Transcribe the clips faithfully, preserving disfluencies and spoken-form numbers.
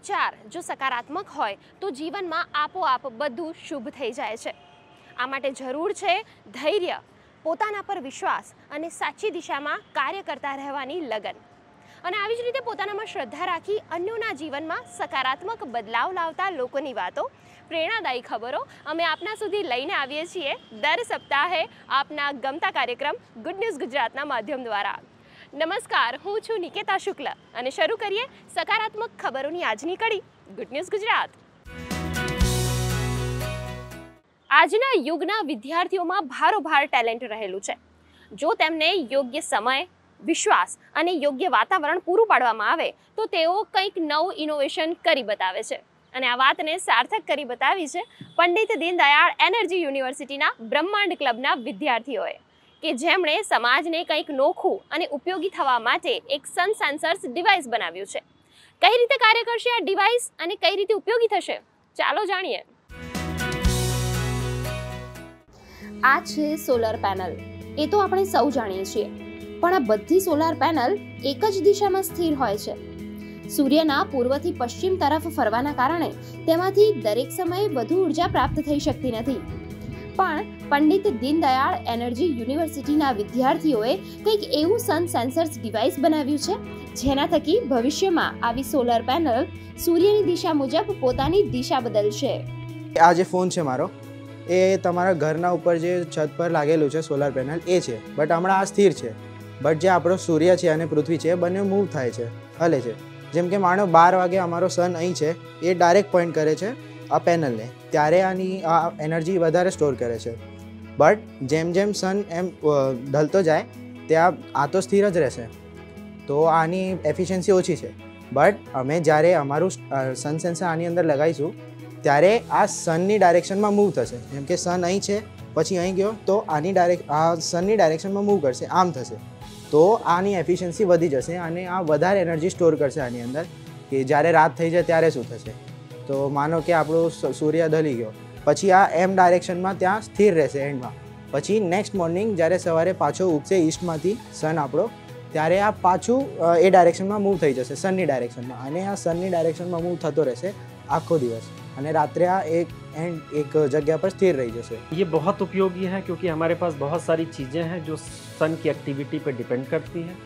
વિચાર જો સકારાત્મક હોય તો જીવનમાં આપોઆપ બધું શુભ થઈ જાય છે। આ માટે જરૂર છે ધૈર્ય, પોતાના પર વિશ્વાસ અને સાચી દિશામાં કાર્ય કરતા રહેવાની લગન। અને આવી જ રીતે પોતાનામાં શ્રદ્ધા રાખી અન્યોના જીવનમાં સકારાત્મક બદલાવ લાવતા લોકોની વાતો, પ્રેરણાદાયી ખબરો અમે આપના સુધી લઈને આવીએ છીએ દર સપ્તાહે આપના ગમતા કાર્યક્રમ ગુડ ન્યૂઝ ગુજરાતના માધ્યમ દ્વારા। નમસ્કાર, હું છું નિકેતા શુક્લ અને શરૂ કરીએ સકારાત્મક ખબરોની આજની કડી ગુડ ન્યૂઝ ગુજરાત। આજના યુગના વિદ્યાર્થીઓમાં ભારોભાર ટેલેન્ટ રહેલું છે। જો તેમને યોગ્ય સમય, વિશ્વાસ અને યોગ્ય વાતાવરણ પૂરું પાડવામાં આવે તો તેઓ કંઈક નવું ઇનોવેશન કરી બતાવે છે। અને આ વાતને સાર્થક કરી બતાવી છે પંડિત દીનદયાળ એનર્જી યુનિવર્સિટીના બ્રહ્માંડ ક્લબના વિદ્યાર્થીઓએ, કે જેમણે સમાજને કંઈક નોખું અને ઉપયોગી થવા માટે એક સન સેન્સર્સ ડિવાઇસ બનાવ્યું છે। કઈ રીતે કાર્ય કરશે આ ડિવાઇસ અને કઈ રીતે ઉપયોગી થશે, ચાલો જાણીએ। આ છે સોલર પેનલ। એ તો આપણે સૌ જાણીએ છીએ, પણ આ બધી સોલાર પેનલ એક જ દિશામાં સ્થિર હોય છે। સૂર્યના પૂર્વથી પશ્ચિમ તરફ ફરવાના કારણે તેમાંથી દરેક સમયે વધુ ઉર્જા પ્રાપ્ત થઈ શકતી નથી। પણ પંડિત દીનદયાળ એનર્જી યુનિવર્સિટીના વિદ્યાર્થીઓએ કંઈક એવું સન સેન્સર્સ ડિવાઇસ બનાવ્યું છે જેના થકી ભવિષ્યમાં આવી સોલર પેનલ સૂર્યની દિશા મુજબ પોતાની દિશા બદલશે। આ જે ફોન છે મારો, એ તમારા ઘરના ઉપર જે છત પર લાગેલું છે સોલાર પેનલ એ છે, બટ હમણાં આ સ્થિર છે। બટ જે આપણો સૂર્ય છે અને પૃથ્વી છે એ બંને મૂવ થાય છે, હલે છે। જેમ કે માનો બાર વાગે અમારો સન અહીં છે, એ ડાયરેક્ટ પોઈન્ટ કરે છે આ પેનલને, ત્યારે આની આ એનર્જી વધારે સ્ટોર કરે છે। બટ જેમ જેમ સન એમ ઢલતો જાય ત્યાં આ તો સ્થિર જ રહેશે, તો આની એફિશિયન્સી ઓછી છે। બટ અમે જ્યારે અમારું સન સેન્સર આની અંદર લગાવીશું ત્યારે આ સનની ડાયરેક્શનમાં મૂવ થશે। જેમ કે સન અહીં છે, પછી અહીં ગયો તો આની ડાયરેક્ટ આ સનની ડાયરેક્શનમાં મૂવ કરશે, આમ થશે, તો આની એફિશિયન્સી વધી જશે અને આ વધારે એનર્જી સ્ટોર કરશે આની અંદર, કે જ્યારે રાત થઈ જાય ત્યારે શું થશે, તો માનો કે આપણું સૂર્ય ઢલી ગયો, પછી આ એમ ડાયરેક્શનમાં ત્યાં સ્થિર રહેશે એન્ડમાં। પછી નેક્સ્ટ મોર્નિંગ જ્યારે સવારે પાછો ઉગશે ઈસ્ટમાંથી સન આપણો, ત્યારે આ પાછું એ ડાયરેક્શનમાં મૂવ થઈ જશે સનની ડાયરેક્શનમાં, અને આ સનની ડાયરેક્શનમાં મૂવ થતો રહેશે આખો દિવસ, અને રાત્રે આ एक एंड एक जगह पर स्थिर रही जैसे। ये बहुत उपयोगी है क्योंकि हमारे पास बहुत सारी चीज़ें हैं जो सन की एक्टिविटी पर डिपेंड करती हैं।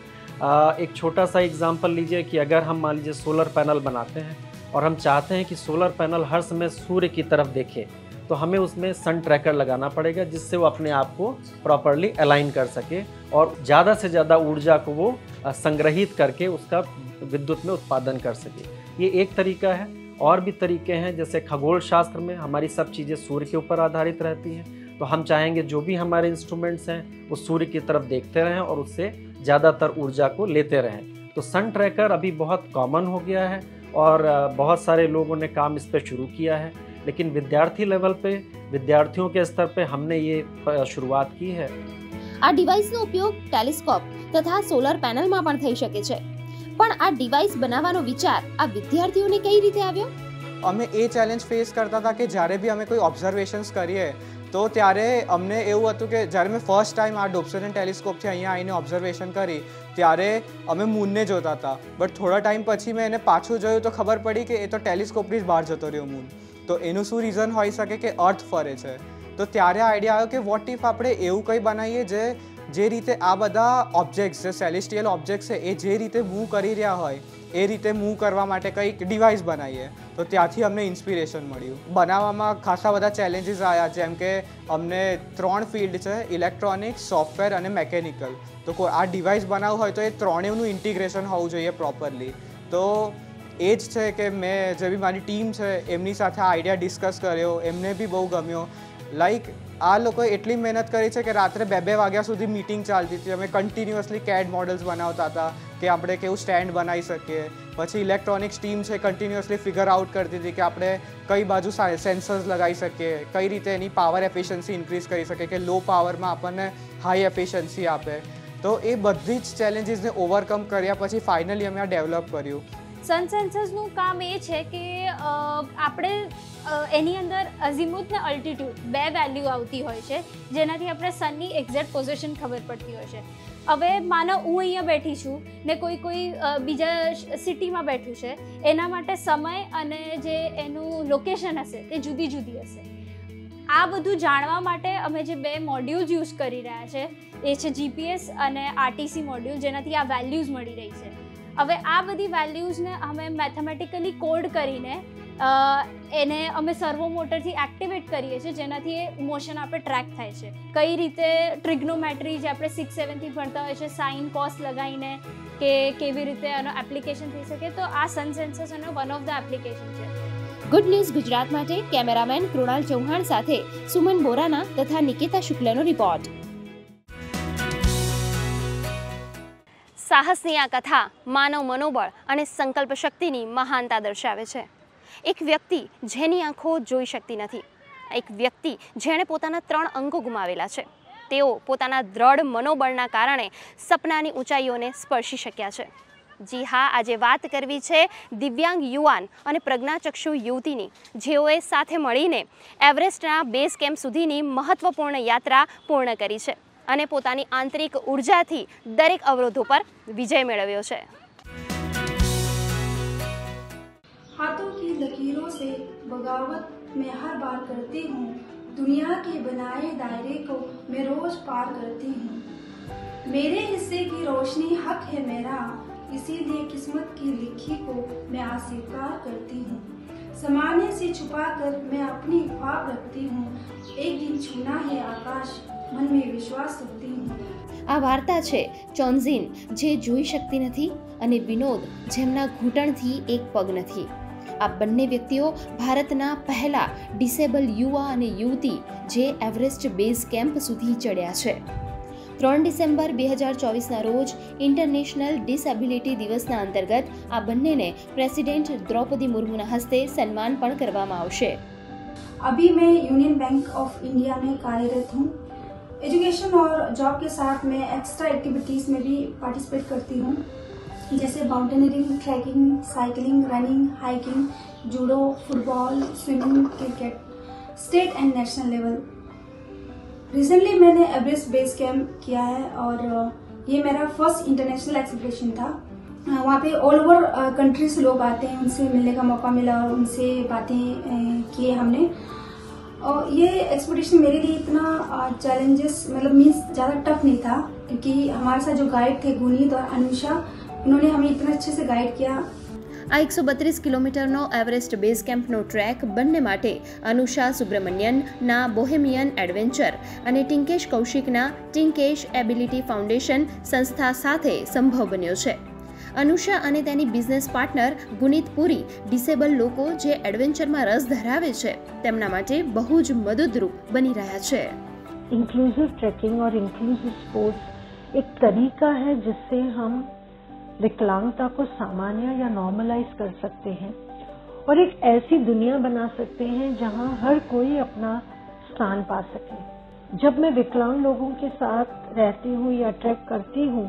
एक छोटा सा एग्जांपल लीजिए कि अगर हम मान लीजिए सोलर पैनल बनाते हैं और हम चाहते हैं कि सोलर पैनल हर समय सूर्य की तरफ देखे, तो हमें उसमें सन ट्रैकर लगाना पड़ेगा जिससे वो अपने आप को प्रॉपरली अलाइन कर सके और ज़्यादा से ज़्यादा ऊर्जा को वो संग्रहित करके उसका विद्युत में उत्पादन कर सके। ये एक तरीका है। और भी तरीके हैं, जैसे खगोल शास्त्र में हमारी सब चीज़ें सूर्य के ऊपर आधारित रहती हैं, तो हम चाहेंगे जो भी हमारे इंस्ट्रूमेंट्स हैं वो सूर्य की तरफ देखते रहें और उससे ज़्यादातर ऊर्जा को लेते रहें। तो सन ट्रैकर अभी बहुत कॉमन हो गया है और बहुत सारे लोगों ने काम इस पर शुरू किया है, लेकिन विद्यार्थी लेवल पे, विद्यार्थियों के स्तर पे हमने ये शुरुआत की है। આ ડિવાઇસનો ઉપયોગ ટેલિસ્કોપ તથા સોલર પેનલમાં પણ થઈ શકે છે, પણ આ ડિવાઇસ બનાવવાનો વિચાર આ વિદ્યાર્થીઓને કઈ રીતે આવ્યો? અમે એ ચેલેન્જ ફેસ કરતા હતા કે જ્યારે બી અમે કોઈ ઓબ્ઝર્વેશન્સ કરીએ તો ત્યારે અમને એવું હતું કે જ્યારે મેં ફર્સ્ટ ટાઈમ આ ડોપ્સન ટેલિસ્કોપથી અહીંયા આવીને ઓબ્ઝર્વેશન કરી ત્યારે અમે મૂનને જોતા હતા, બટ થોડા ટાઈમ પછી મેં એને પાછું જોયું તો ખબર પડી કે એ તો ટેલિસ્કોપની જ બહાર જતો રહ્યો મૂન, તો એનું શું રીઝન હોઈ શકે કે અર્થ ફરે છે। તો ત્યારે આઈડિયા આવ્યો કે વોટ ઇફ આપણે એવું કંઈ બનાવીએ જે જે રીતે આ બધા ઓબ્જેક્ટ્સ, જે સેલેસ્ટિયલ ઓબ્જેક્ટ્સ છે એ જે રીતે મૂવ કરી રહ્યા હોય એ રીતે મૂવ કરવા માટે કંઈક ડિવાઇસ બનાવીએ, તો ત્યાંથી અમને ઇન્સ્પિરેશન મળ્યું। બનાવવામાં ખાસા બધા ચેલેન્જીસ આવ્યા, જેમ કે અમને ત્રણ ફિલ્ડ છે, ઇલેક્ટ્રોનિક્સ, સોફ્ટવેર અને મેકેનિકલ, તો આ ડિવાઇસ બનાવવું હોય તો એ ત્રણેયનું ઇન્ટિગ્રેશન હોવું જોઈએ પ્રોપરલી। તો એ જ છે કે મેં જે બી મારી ટીમ છે એમની સાથે આ આઈડિયા ડિસ્કસ કર્યો, એમને બી બહુ ગમ્યો। લાઈક આ લોકોએ એટલી મહેનત કરી છે કે રાત્રે બે બે વાગ્યા સુધી મીટિંગ ચાલતી હતી, અમે કન્ટિન્યુઅસલી કેડ મોડલ્સ બનાવતા હતા કે આપણે કેવું સ્ટેન્ડ બનાવી શકીએ। પછી ઇલેક્ટ્રોનિક્સ ટીમ છે કન્ટિન્યુઅસલી ફિગર આઉટ કરતી હતી કે આપણે કઈ બાજુ સેન્સર્સ લગાવી શકીએ, કઈ રીતે એની પાવર એફિશિયન્સી ઇન્ક્રીઝ કરી શકીએ કે લો પાવરમાં આપણને હાઈ એફિશિયન્સી આપે। તો એ બધી જ ચેલેન્જીસને ઓવરકમ કર્યા પછી ફાઇનલી અમે આ ડેવલપ કર્યું। સન સેન્સર્સનું કામ એ છે કે આપણે એની અંદર અઝીમુથ ને અલ્ટિટ્યૂડ બે વેલ્યુ આવતી હોય છે, જેનાથી આપણે સનની એક્ઝેક્ટ પોઝિશન ખબર પડતી હોય છે. હવે માનો હું અહીંયા બેઠી છું ને કોઈ કોઈ બીજા સિટીમાં બેઠું છે, એના માટે સમય અને જે એનું લોકેશન હશે તે જુદી જુદી હશે. આ બધું જાણવા માટે અમે જે બે મોડ્યુલ્સ યુઝ કરી રહ્યા છે એ છે જીપીએસ અને આરટીસી મોડ્યુલ, જેનાથી આ વેલ્યુઝ મળી રહી છે. હવે આ બધી વેલ્યુઝને અમે મેથેમેટિકલી કોડ કરીને એને અમે સર્વો મોટરથી એક્ટિવેટ કરીએ છીએ, જેનાથી એ મોશન આપણે ટ્રેક થાય છે. કઈ રીતે ટ્રિગ્નોમેટ્રી જે આપણે સિક્સ સેવનથી ભણતા હોય છે, સાઇન કોસ લગાવીને કે કેવી રીતે આનો એપ્લિકેશન થઈ શકે, તો આ સન સેન્સર્સ અને વન ઓફ ધ એપ્લિકેશન છે. ગુડ ન્યૂઝ ગુજરાત માટે કેમેરામેન કૃણાલ ચૌહાણ સાથે સુમન બોરાના તથા નિકેતા શુક્લનો રિપોર્ટ. સાહસની આ કથા માનવ મનોબળ અને સંકલ્પ શક્તિની મહાનતા દર્શાવે છે. એક વ્યક્તિ જેની આંખો જોઈ શકતી નથી, એક વ્યક્તિ જેણે પોતાના ત્રણ અંગો ગુમાવેલા છે, તેઓ પોતાના દ્રઢ મનોબળના કારણે સપનાની ઊંચાઈઓને સ્પર્શી શક્યા છે. જી હા, આજે વાત કરવી છે દિવ્યાંગ યુવાન અને પ્રજ્ઞાચક્ષુ યુવતીની, જેઓએ સાથે મળીને એવરેસ્ટના બેઝ કેમ્પ સુધીની મહત્વપૂર્ણ યાત્રા પૂર્ણ કરી છે અને પોતાની આંતરિક ઉર્જાથી દરેક અવરોધો પર વિજય મેળવ્યો છે. हाथों की लकीरों से बगावत मैं हर बार करती हूँ, दुनिया के बनाए दायरे को मैं रोज पार करती हूँ. मेरे हिस्से की रोशनी हक है मेरा, इसीलिए किस्मत की लिखी को मैं अस्वीकार करती हूँ. समाने से छुपा कर मैं अपनी ख्वाब रखती हूँ, एक दिन छूना है आकाश, मन में विश्वास रखती हूँ. આ વાર્તા છે ચોન્ઝિન, જે જોઈ શકતી નથી, અને વિનોદ, જેમના ઘૂંટણથી એક પગ નથી. આ બંને વ્યક્તિઓ ભારતના પહેલા ડિસેબલ યુવા અને યુવતી જે એવરેસ્ટ બેઝ કેમ્પ સુધી ચડ્યા છે. ત્રણ ડિસેમ્બર બે હજાર ચોવીસના રોજ ઇન્ટરનેશનલ ડિસેબિલિટી દિવસના અંતર્ગત આ બંનેને પ્રેસિડેન્ટ દ્રૌપદી મુર્મુના હસ્તે સન્માન પણ કરવામાં આવશે. अभी मैं यूनियन बैंक ऑफ इंडिया में कार्यरत हूँ. एजुकेशन और जॉब के साथ मैं एक्स्ट्रा एक्टिविटीज़ में भी पार्टिसिपेट करती हूँ, जैसे mountaineering, trekking, cycling, running, hiking, judo, football, swimming, cricket, state and national level. Recently मैंने एवरेस्ट बेस कैम्प किया है और ये मेरा फर्स्ट इंटरनेशनल एक्सपीडिशन था. वहाँ पे ऑल ओवर कंट्री से लोग आते हैं, उनसे मिलने का मौका मिला और उनसे बातें किए हमने. और ये एक्सपीडिशन मेरे लिए इतना चैलेंजेस मतलब मीन्स ज़्यादा टफ नहीं था, क्योंकि हमारे साथ जो गाइड थे गुनीत और अनुषा, उन्होंने हमें इतना अच्छे से गाइड किया. આ એકસો બત્રીસ કિલોમીટરનો એવરેસ્ટ બેઝ કેમ્પનો ટ્રેક બંને માટે અનુષા સુબ્રમણ્યનના બોહેમિયન એડવેન્ચર અને ટિંકેશ કૌશિકના ટિંકેશ એબિલિટી ફાઉન્ડેશન સંસ્થા સાથે સંભવ બન્યો છે. અનુષા અને તેની business partner Guneet Puri disable લોકો જે એડવેન્ચરમાં રસ ધરાવે છે તેમના માટે બહુ જ મદદરૂપ બની રહ્યા છે. इंक्लूसिव ट्रैकिंग और इंक्लूसिव स्पोर्ट्स एक तरीका है जिससे हम विकलांगता को सामान्य या नॉर्मलाइज कर सकते हैं और एक ऐसी दुनिया बना सकते हैं जहां हर कोई अपना स्थान पा सके. जब मैं विकलांग लोगों के साथ रहती हूँ या ट्रैक करती हूँ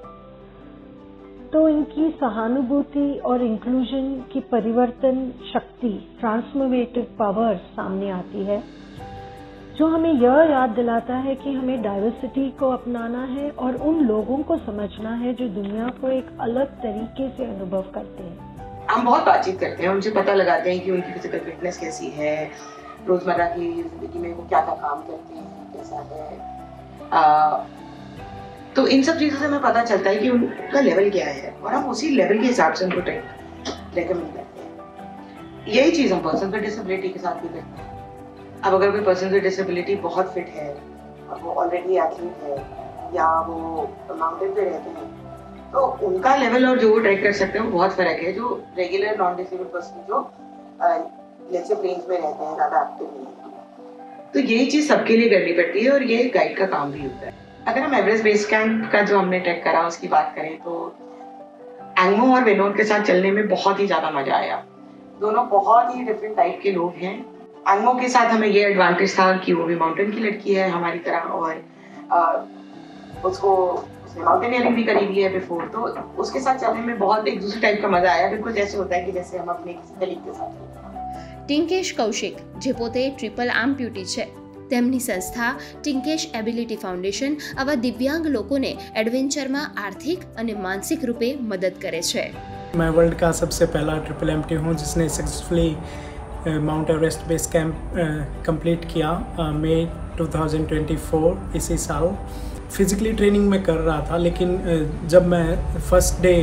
तो इनकी सहानुभूति और इंक्लूजन की परिवर्तन शक्ति, ट्रांसफॉर्मेटिव पावर सामने आती है, जो हमें यह याद दिलाता है कि हमें डाइवर्सिटी को अपनाना है और उन लोगों को समझना है जो दुनिया को एक अलग तरीके से अनुभव करते हैं. हम बहुत बातचीत करते हैं, उनसे पता लगाते हैं कि उनकी फिजिकल फिटनेस कैसी है, रोजमर्रा की जिंदगी में वो क्या क्या काम करते हैं, कैसा है. आ, तो इन सब चीज़ों से हमें पता चलता है कि उनका लेवल क्या है और हम उसी लेवल के हिसाब से उनको रेकमेंड करते हैं. यही चीज़ हम पर्सन विद डिसेबिलिटी के साथ भी करते हैं. अब अगर कोई पर्सन विद डिसेबिलिटी बहुत फिट है और वो ऑलरेडी एथलीट है या वो माउंटेन पे रहते हैं, तो उनका लेवल और जो वो ट्रैक कर सकते हैं वो बहुत फर्क है जो रेगुलर नॉन डिसेबल्ड पर्सन जो जैसे प्लेन्स में रहते हैं, ज़्यादा एक्टिव नहीं है. तो यही चीज़ सबके लिए करनी पड़ती है और ये गाइड का काम भी होता है. अगर हम एवरेस्ट बेस कैंप का जो हमने ट्रैक करा उसकी बात करें तो एंगमो और विनोद के साथ चलने में बहुत ही ज़्यादा मज़ा आया. दोनों बहुत ही डिफरेंट टाइप के लोग हैं. एंगमो के साथ हमें ये एडवांटेज था कि वो भी माउंटेन की लड़की है हमारी तरह और आ, उसको उसने माउंटेनियरिंग भी करी हुई है बिफोर, तो उसके साथ चलने में बहुत एक दूसरे टाइप का मज़ा आया. बिल्कुल जैसे होता है कि जैसे हम अपने किसी कलीग के साथ. ટિંકેશ કૌશિક, જે પોતે ટ્રિપલ આમ્પ્યુટી છે, તેમની સંસ્થા ટિંકેશ એબિલિટી ફાઉન્ડેશન આવા દિવ્યાંગ લોકોને એડવેન્ચરમાં આર્થિક અને માનસિક રૂપે મદદ કરે છે. मैं वर्ल्ड का सबसे पहला ट्रिपल एम्प्टी हूँ जिसने successfully mount Everest base camp complete किया मई टू थाउजेंड ट्वेंटी फोर इसी साल. फिज़िकली ट्रेनिंग में कर रहा था, लेकिन जब मैं फर्स्ट डे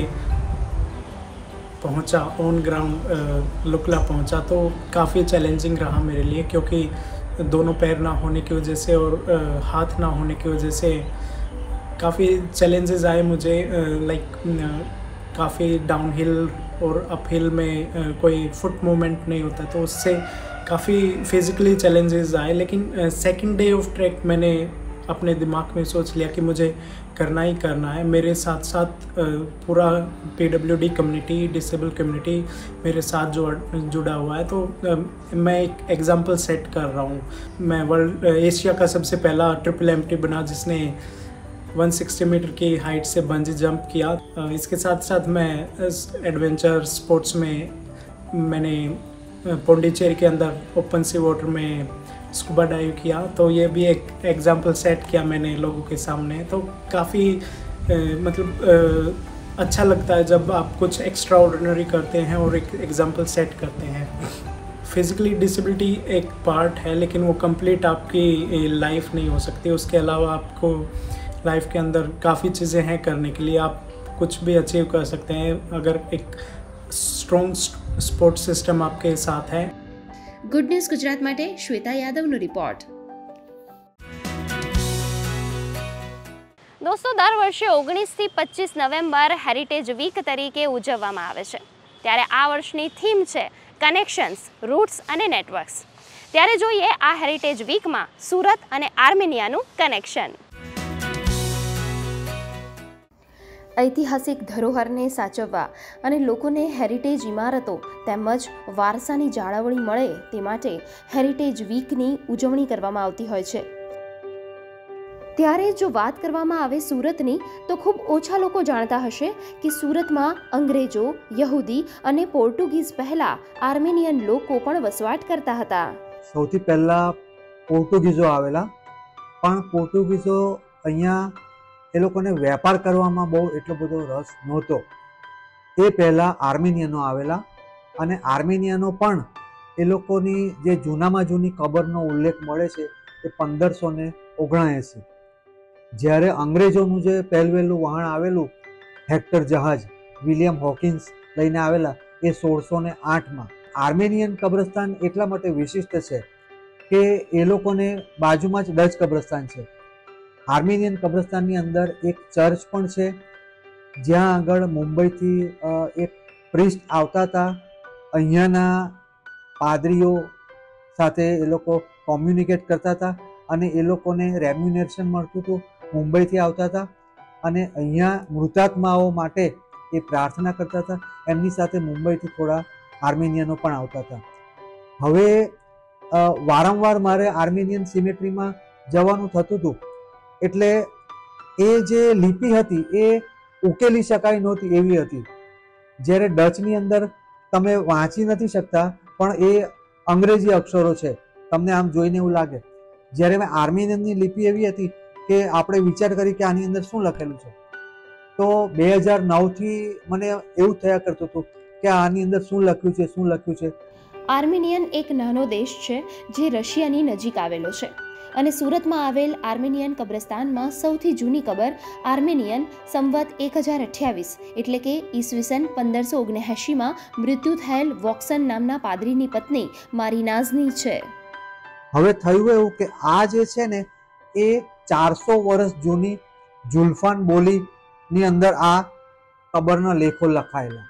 पहुंचा ऑन ग्राउंड लुकला पहुंचा तो काफ़ी चैलेंजिंग रहा मेरे लिए, क्योंकि दोनों पैर ना होने की वजह से और हाथ ना होने की वजह से काफ़ी चैलेंजेस आए मुझे. लाइक काफ़ी डाउनहिल और अपहिल में कोई फुट मूवमेंट नहीं होता, तो उससे काफ़ी फिज़िकली चैलेंजेस आए. लेकिन सेकंड डे ऑफ ट्रैक मैंने अपने दिमाग में सोच लिया कि मुझे करना ही करना है. मेरे साथ साथ पूरा पीडब्ल्यूडी कम्युनिटी, डिसेबल कम्युनिटी मेरे साथ जो जुड़ा हुआ है, तो मैं एक एग्जांपल सेट कर रहा हूँ. मैं वर्ल्ड एशिया का सबसे पहला ट्रिपल एम्प्टी बना जिसने एक सौ साठ मीटर की हाइट से बंजी जंप किया. इसके साथ साथ मैं एडवेंचर स्पोर्ट्स में मैंने पौंडीचेरी के अंदर ओपन सी वाटर में स्कूबा डाइव किया, तो ये भी एक एग्जांपल सेट किया मैंने लोगों के सामने. तो काफ़ी मतलब आ, अच्छा लगता है जब आप कुछ एक्स्ट्रा ऑर्डिनरी करते हैं और एक एग्जांपल सेट करते हैं. फिज़िकली डिसेबिलिटी एक पार्ट है, लेकिन वो कंप्लीट आपकी लाइफ नहीं हो सकती. उसके अलावा आपको लाइफ के अंदर काफ़ी चीज़ें हैं करने के लिए. आप कुछ भी अचीव कर सकते हैं अगर एक स्ट्रॉन्ग सपोर्ट सिस्टम आपके साथ है. ગુડ ન્યૂઝ ગુજરાત માટે શ્વેતા યાદવનો રિપોર્ટ. દોસ્તો, દર વર્ષે ઓગણીસ થી પચીસ નવેમ્બર હેરિટેજ વીક તરીકે ઉજવવામાં આવે છે. ત્યારે આ વર્ષની થીમ છે કનેક્શન્સ, રૂટ્સ અને નેટવર્ક્સ. ત્યારે જોઈએ આ હેરિટેજ વીકમાં સુરત અને આર્મેનિયાનું કનેક્શન. ઐતિહાસિક ધરોહરને સાચવવા અને લોકોને હેરિટેજ ઇમારતો તેમજ વારસાની જાળવણી મળે તે માટે હેરિટેજ વીકની ઉજવણી કરવામાં આવતી હોય છે. ત્યારે જો વાત કરવામાં આવે સુરતની, તો ખૂબ ઓછા લોકો જાણતા હશે કે સુરતમાં અંગ્રેજો, યહૂદી અને પોર્ટુગીઝ પહેલા આર્મેનિયન લોકો પણ વસવાટ કરતા હતા. સૌથી પહેલા પોર્ટુગીઝો આવેલા, પણ પોર્ટુગીઝો અહીંયા એ લોકોને વેપાર કરવામાં બહુ એટલો બધો રસ નહોતો. એ પહેલાં આર્મેનિયનો આવેલા, અને આર્મેનિયનો પણ એ લોકોની જે જૂનામાં જૂની કબરનો ઉલ્લેખ મળે છે એ પંદરસો ને ઓગણએંસી, જ્યારે અંગ્રેજોનું જે પહેલવેલું વહાણ આવેલું હેક્ટર જહાજ વિલિયમ હોકિન્સ લઈને આવેલા એ સોળસો ને આઠમાં. આર્મેનિયન કબ્રસ્તાન એટલા માટે વિશિષ્ટ છે કે એ લોકોને બાજુમાં જ ડચ કબ્રસ્તાન છે. આર્મેનિયન કબ્રસ્તાનની અંદર એક ચર્ચ પણ છે, જ્યાં આગળ મુંબઈથી એક પ્રિસ્ટ આવતા હતા. અહીંયાના પાદરીઓ સાથે એ લોકો કોમ્યુનિકેટ કરતા હતા અને એ લોકોને રેમ્યુનેશન મળતું હતું. મુંબઈથી આવતા હતા અને અહીંયા મૃતાત્માઓ માટે એ પ્રાર્થના કરતા હતા. એમની સાથે મુંબઈથી થોડા આર્મેનિયનો પણ આવતા હતા. હવે વારંવાર મારે આર્મેનિયન સિમેટ્રીમાં જવાનું થતું હતું, એટલે એ જે લિપિ હતી એ ઉકેલી શકાય નહોતી એવી હતી. જ્યારે ડચની અંદર તમે વાંચી નથી શકતા, પણ એ અંગ્રેજી અક્ષરો છે, તમને આમ જોઈને એવું લાગે. જ્યારે મેં આર્મેનિયનની લિપિ એવી હતી કે આપણે વિચાર કરી કે આની અંદર શું લખેલું છે, તો બે હજાર નવથી મને એવું થયા કરતું હતું કે આની અંદર શું લખ્યું છે શું લખ્યું છે. આર્મેનિયન એક નાનો દેશ છે જે રશિયાની નજીક આવેલો છે, અને સુરતમાં આવેલ આર્મેનિયન કબ્રસ્તાનમાં સૌથી જૂની કબર આર્મેનિયન સંવત એક હજાર અઠ્યાવીસ એટલે કે ઈસવીસન પંદરસો ઓગણએંશીમાં મૃત્યુ થયેલ વોક્સન નામના પાદરીની પત્ની મારીનાઝની છે. હવે થયું એવું કે આ જે છે ને એ ચારસો વર્ષ જૂની જુલ્ફાન બોલીની અંદર આ કબરના લેખો લખાયેલા,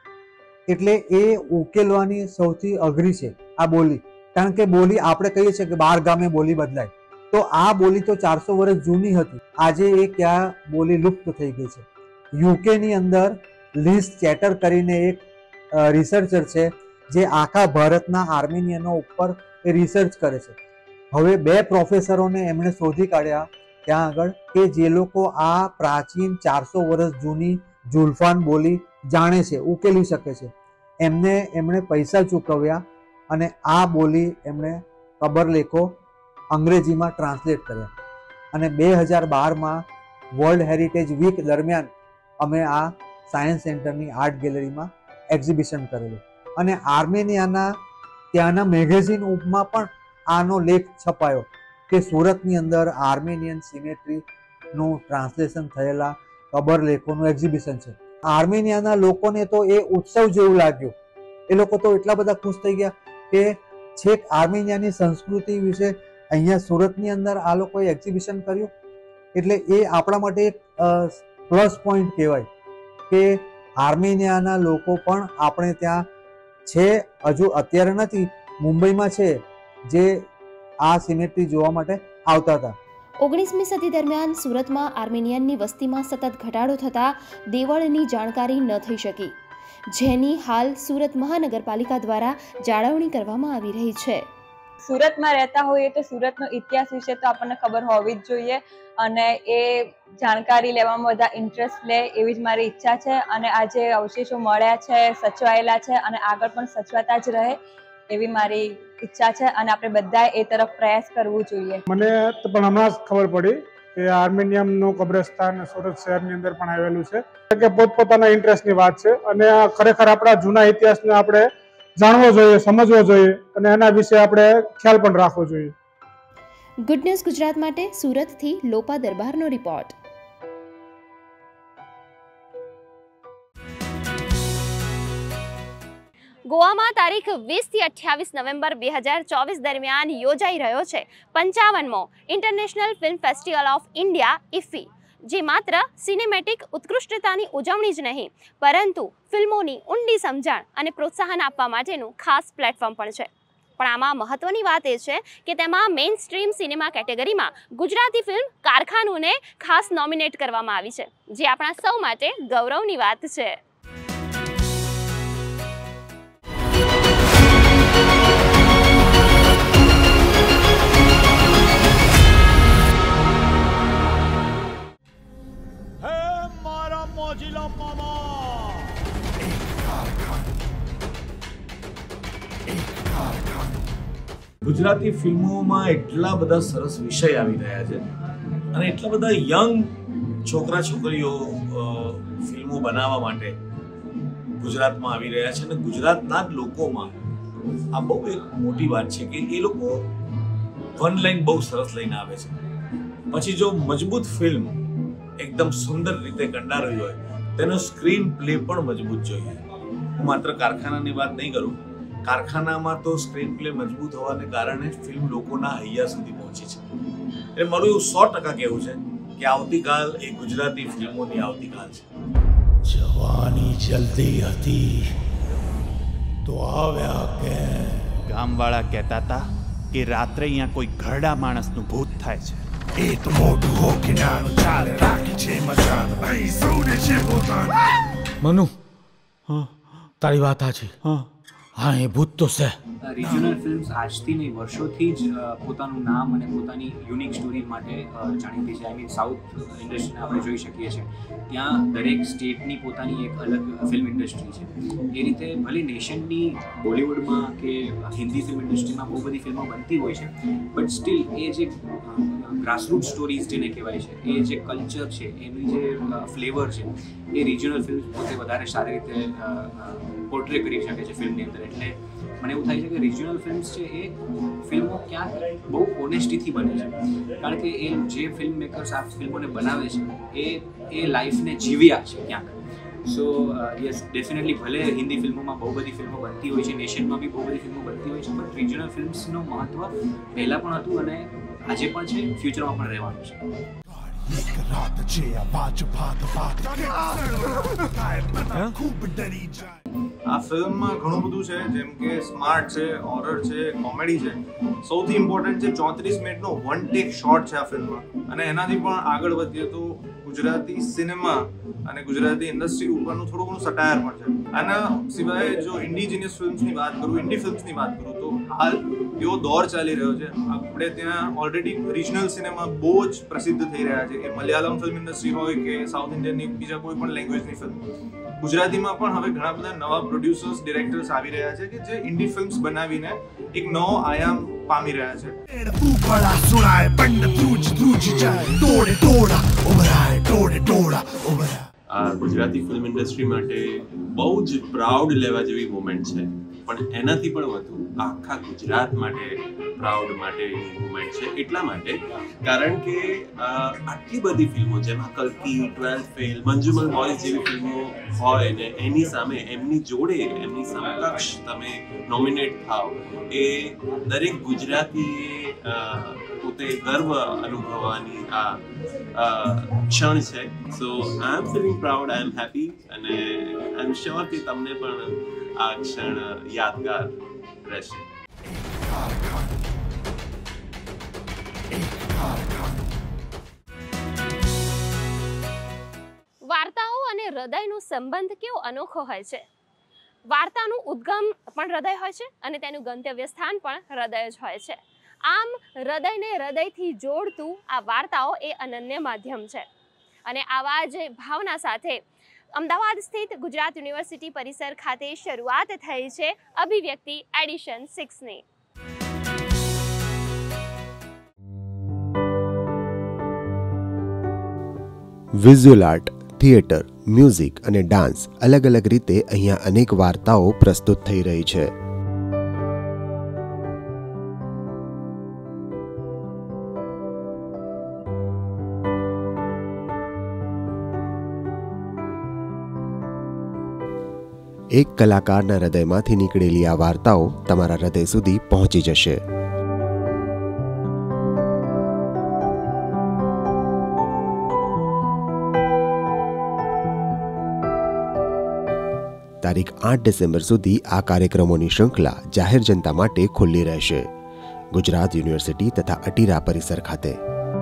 એટલે એ ઉકેલવાની સૌથી અઘરી છે આ બોલી. કારણ કે બોલી આપણે કહીએ છીએ કે બાર ગામે બોલી બદલાય, તો આ બોલી તો ચારસો વર્ષ જૂની હતી. આજે એ ક્યાં બોલી લુપ્ત થઈ ગઈ છે. યુકેની અંદર લીઝ ચેટર કરીને એક રિસર્ચર છે જે આખા ભારતના આર્મેનિયનો ઉપર એ રિસર્ચ કરે છે. હવે બે પ્રોફેસરોને એમણે શોધી કાઢ્યા ત્યાં આગળ કે જે લોકો આ પ્રાચીન ચારસો વર્ષ જૂની જુલ્ફાન બોલી જાણે છે, ઉકેલી શકે છે. એમને એમણે પૈસા ચૂકવ્યા અને આ બોલી એમણે કબરલેખો અંગ્રેજીમાં ટ્રાન્સલેટ કર્યા અને બે હજાર બારમાં વર્લ્ડ હેરિટેજ વીક દરમિયાન અમે આ સાયન્સ સેન્ટરની આર્ટ ગેલેરીમાં એક્ઝિબિશન કરેલું અને આર્મેનિયાના ત્યાંના મેગેઝિનમાં પણ આનો લેખ છપાયો કે સુરતની અંદર આર્મેનિયન સિમેટ્રીનું ટ્રાન્સલેશન થયેલા કબરલેખોનું એક્ઝિબિશન છે. આર્મેનિયાના લોકોને તો એ ઉત્સવ જેવું લાગ્યું. એ લોકો તો એટલા બધા ખુશ થઈ ગયા કે છેક આર્મેનિયાની સંસ્કૃતિ વિશે અહીંયા સુરતની અંદર આ લોકોએ એક્ઝિબિશન કર્યું. એટલે એ આપણા માટે એક પ્લસ પોઈન્ટ કહેવાય કે આર્મેનિયાના લોકો પણ આપણે ત્યાં છે. હજુ અત્યારે નથી, મુંબઈમાં છે, જે આ સિમેટ્રી જોવા માટે આવતા હતા. ઓગણીસમી સદી દરમિયાન સુરતમાં આર્મેનિયનની વસ્તીમાં સતત ઘટાડો થતાં દેવળની જાણકારી ન થઈ શકી, જેની હાલ સુરત મહાનગરપાલિકા દ્વારા જાળવણી કરવામાં આવી રહી છે. સુરતમાં રહેતા હોઈએ તો સુરતનો ઇતિહાસ વિશે તો આપણને ખબર હોવી જ જોઈએ અને એ જાણકારી લેવામાં બધા ઇન્ટરેસ્ટ લે એવી જ મારી ઈચ્છા છે અને આ જે અવશેષો મળ્યા છે, સચવાયેલા છે અને આગળ પણ સચવાતા જ રહે એવી મારી ઈચ્છા છે અને આપણે બધાએ એ તરફ પ્રયાસ કરવો જોઈએ. મને પણ હમણાં જ ખબર પડી કે આર્મેનિયમનું કબ્રસ્તાન સુરત શહેરની અંદર પણ આવેલું છે કે પોતપોતાના ઇન્ટરેસ્ટની વાત છે અને ખરેખર આપણા જૂના ઇતિહાસને આપણે જાણવો જોઈએ, સમજવો જોઈએ અને એના વિશે આપણે ખ્યાલ પણ રાખવો જોઈએ. ગુડ ન્યૂઝ ગુજરાત માટે સુરતથી લોપા દરબારનો રિપોર્ટ. ગોવામાં તારીખ વીસ થી અઠ્યાવીસ નવેમ્બર બે હજાર ચોવીસ દરમિયાન યોજાઈ રહ્યો છે પંચાવનમો international film festival of India IFFI, જે માત્ર સિનેમેટિક ઉત્કૃષ્ટતાની ઉજવણી જ નહીં પરંતુ ફિલ્મોની ઊંડી સમજણ અને પ્રોત્સાહન આપવા માટેનું ખાસ પ્લેટફોર્મ પણ છે. પણ આમાં મહત્વની વાત એ છે કે તેમાં મેઇન સ્ટ્રીમ સિનેમા કેટેગરીમાં ગુજરાતી ફિલ્મ કારખાનુંને ખાસ નોમિનેટ કરવામાં આવી છે, જે આપણા સૌ માટે ગૌરવની વાત છે. ગુજરાતી ફિલ્મોમાં એટલા બધા સરસ વિષય આવી રહ્યા છે અને એટલા બધા યંગ છોકરા છોકરીઓ ફિલ્મો બનાવવા માટે ગુજરાતમાં આવી રહ્યા છે અને ગુજરાતના જ લોકોમાં આ બહુ એક મોટી વાત છે કે એ લોકો વન લાઈન બહુ સરસ લઈને આવે છે. પછી જો મજબૂત ફિલ્મ એકદમ સુંદર રીતે કંડારેલી હોય તેનો સ્ક્રીન પ્લે પણ મજબૂત જોઈએ. હું માત્ર કારખાનાની વાત નહીં કરું, કારખાનામાં તો સ્ક્રીન પ્લે મજબૂત હોવાને કારણે ફિલ્મ લોકોના હૈયા સુધી પહોંચી છે. એટલે મારું એવું સો ટકા કહેવું છે કે આવતીકાલ એ ગુજરાતી ફિલ્મોની આવતીકાલ છે. જવાની જલ્દી હતી તો આવ્યા કે ગામવાળા કહેતા હતા કે રાત્રે અહીંયા કોઈ ઘરડા માણસનું ભૂત થાય છે. એ તો મોટું હોકે નાનું ચાલે રાખી છે મજાનું અહીં સૌને છે પોતાનું. મનુ, હા તારી વાત સાચી. હા હા એ ભૂત તો છે. રિજનલ ફિલ્મ્સ આજથી નહીં વર્ષોથી જ પોતાનું નામ અને પોતાની યુનિક સ્ટોરી માટે જાણીતી છે. આઈ મીન સાઉથ ઇન્ડસ્ટ્રીને આપણે જોઈ શકીએ છીએ, ત્યાં દરેક સ્ટેટની પોતાની એક અલગ ફિલ્મ ઇન્ડસ્ટ્રી છે. એ રીતે ભલે નેશનની બોલિવૂડમાં કે હિન્દી ફિલ્મ ઇન્ડસ્ટ્રીમાં બહુ બધી ફિલ્મો બનતી હોય છે, બટ સ્ટીલ એ જે ગ્રાસરૂટ સ્ટોરીઝ જેને કહેવાય છે, એ જે કલ્ચર છે, એની જે ફ્લેવર છે, એ રિજનલ ફિલ્મ પોતે વધારે સારી રીતે પોર્ટ્રે કરી શકે છે ફિલ્મની અંદર. એટલે મને એવું થાય છે કે રિજનલ ફિલ્મ્સ છે એ ફિલ્મો ક્યાંક બહુ ઓનેસ્ટીથી બને છે, કારણ કે એ જે ફિલ્મ મેકર્સ આ ફિલ્મોને બનાવે છે એ એ લાઈફને જીવ્યા છે ક્યાંક. સો યસ ડેફિનેટલી ભલે હિન્દી ફિલ્મોમાં બહુ બધી ફિલ્મો બનતી હોય છે, નેશનમાં બી બહુ બધી ફિલ્મો બનતી હોય છે, બટ રિજનલ ફિલ્મ્સનું મહત્ત્વ પહેલાં પણ હતું અને આજે પણ છે, ફ્યુચરમાં પણ રહેવાનું છે. આ ફિલ્મમાં ઘણું બધું છે, જેમ કે સ્માર્ટ છે, હોરર છે, કોમેડી છે. સૌથી ઇમ્પોર્ટન્ટ છે ચોત્રીસ મિનિટનો વન ટેક શોટ છે આ ફિલ્મમાં. અને એનાથી પણ આગળ વધીએ તો ગુજરાતી સિનેમા અને ગુજરાતી ઇન્ડસ્ટ્રી ઉપરનું થોડું ઘણું સટાયર પણ છે. આના સિવાય જો ઇન્ડિજિનિયસ ફિલ્મ્સની વાત કરું, ઇન્ડી ફિલ્મ્સની વાત કરું તો હાલ એવો દોર ચાલી રહ્યો છે. આપણે ત્યાં ઓલરેડી રિજનલ સિનેમા બહુ જ પ્રસિદ્ધ થઈ રહ્યા છે, એ મલયાલમ ફિલ્મ ઇન્ડસ્ટ્રી હોય કે સાઉથ ઇન્ડિયનની બીજા કોઈ પણ લેંગ્વેજની ફિલ્મ. ગુજરાતીમાં પણ હવે ઘણા બધા નવા પ્રોડ્યુસર્સ ડિરેક્ટર્સ આવી રહ્યા છે કે જે ઇન્ડી ફિલ્મ્સ બનાવીને એક નવો આયામ પામી રહ્યા છે. આ ગુજરાતી ફિલ્મ ઇન્ડસ્ટ્રી માટે બહુ જ પ્રાઉડ લેવા જેવી મોમેન્ટ છે, પણ એનાથી પણ વધુ આખા ગુજરાત માટે પ્રાઉડ માટેની મુમેન્ટ છે. એટલા માટે કારણ કે આટલી બધી ફિલ્મો જેમાં કલ્કી, ટ્વેલ્થ ફેલ, મંજુમલ બોયઝ જેવી ફિલ્મો હોય ને એની સામે એમની જોડે એમની સમકક્ષ તમે નોમિનેટ થાવ, એ દરેક ગુજરાતી પોતે ગર્વ અનુભવવાની આ ક્ષણ છે. So I am feeling proud, I am happy અને આઈ એમ શ્યોર કે તમને પણ આ ક્ષણ યાદગાર રહેશે. વાર્તાઓ અને હૃદયનો સંબંધ કેવો અનોખો હોય છે. વાર્તાનું ઉદ્ગમ પણ હૃદય હોય છે અને તેનું ગંતવ્ય સ્થાન પણ હૃદય જ હોય છે. આમ હૃદયને હૃદયથી જોડતું આ વાર્તાઓ એ અનન્ય માધ્યમ છે. અને આવા જ ભાવના સાથે અમદાવાદ સ્થિત ગુજરાત યુનિવર્સિટી પરિસર ખાતે શરૂઆત થઈ છે અભિવ્યક્તિ એડિશન સિક્સની. વિઝ્યુઅલ આર્ટ, થિયેટર, મ્યુઝિક અને ડાન્સ અલગ અલગ રીતે અહીંયા અનેક વાર્તાઓ પ્રસ્તુત થઈ રહી છે. એક કલાકારના હૃદયમાંથી નીકળેલી આ વાર્તાઓ તમારા હૃદય સુધી પહોંચી જશે. તારીખ આઠ ડિસેમ્બર સુધી આ કાર્યક્રમોની શૃંખલા જાહેર જનતા માટે ખુલ્લી રહેશે, ગુજરાત યુનિવર્સિટી તથા અટીરા પરિસર ખાતે.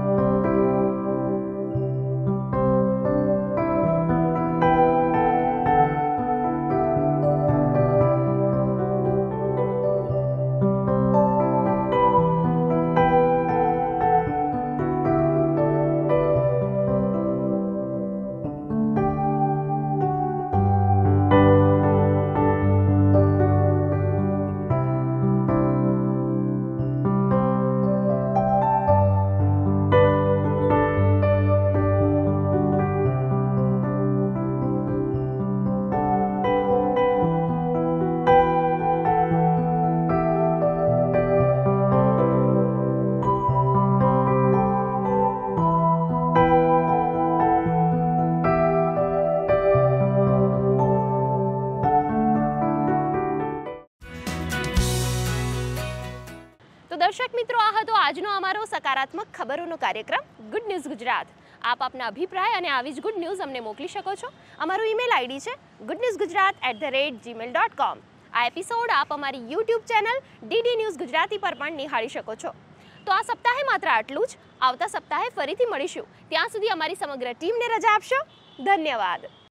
દર્શક મિત્રો, આ હતો આજનો અમારો સકારાત્મક ખબરોનો કાર્યક્રમ ગુડ ન્યૂઝ ગુજરાત. આપ આપના અભિપ્રાય અને આવી જ ગુડ ન્યૂઝ અમને મોકલી શકો છો. અમારું ઈમેલ આઈડી છે good news Gujarat at the rate Gmail dot com. આ એપિસોડ આપ અમારી YouTube channel DD news Gujarati પર પણ નિહાળી શકો છો. તો આ સપ્તાહે માત્ર આટલું જ. આવતા સપ્તાહે ફરીથી મળીશું. ત્યાં સુધી અમારી સમગ્ર ટીમને રજા આપશો. ધન્યવાદ.